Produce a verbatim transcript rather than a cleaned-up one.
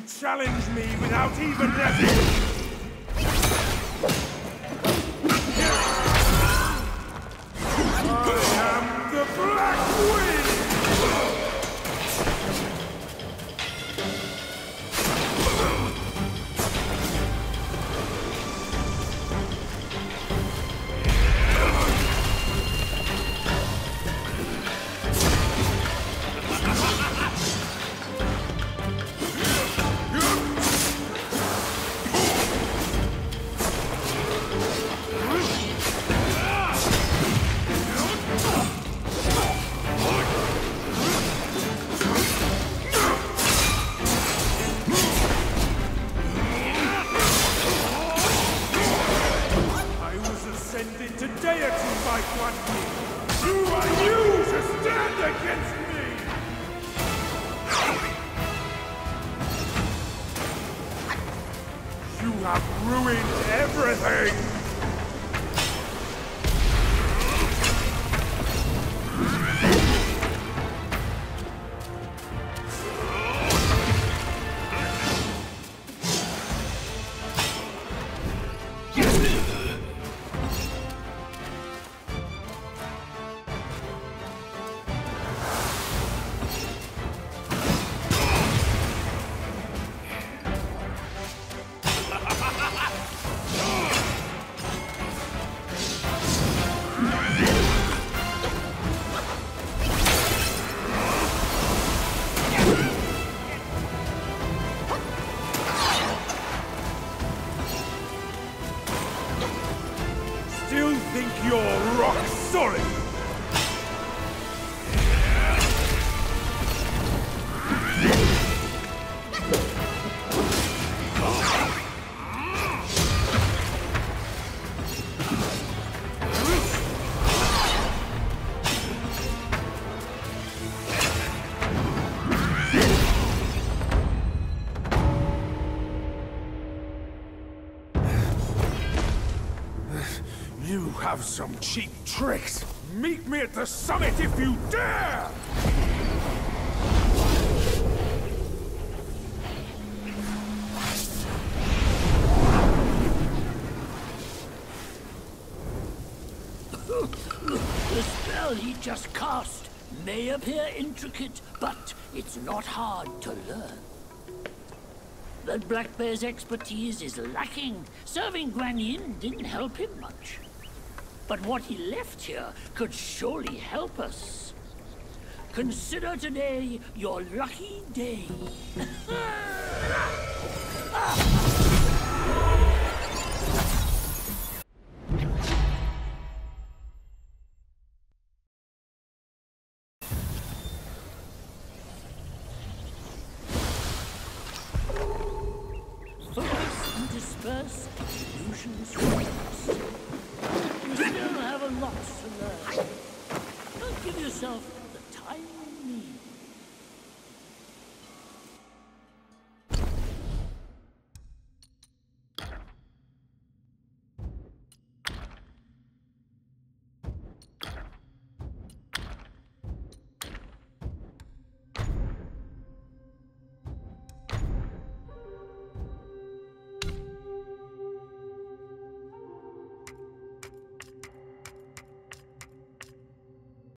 challenge me without even letting... I am the Black Wind! You have some cheap tricks! Meet me at the summit if you dare! The spell he just cast may appear intricate, but it's not hard to learn. But Black Bear's expertise is lacking. Serving Guan Yin didn't help him much. But what he left here could surely help us. Consider today your lucky day. Focus and disperse illusions first. You still have a lot to learn. Don't give yourself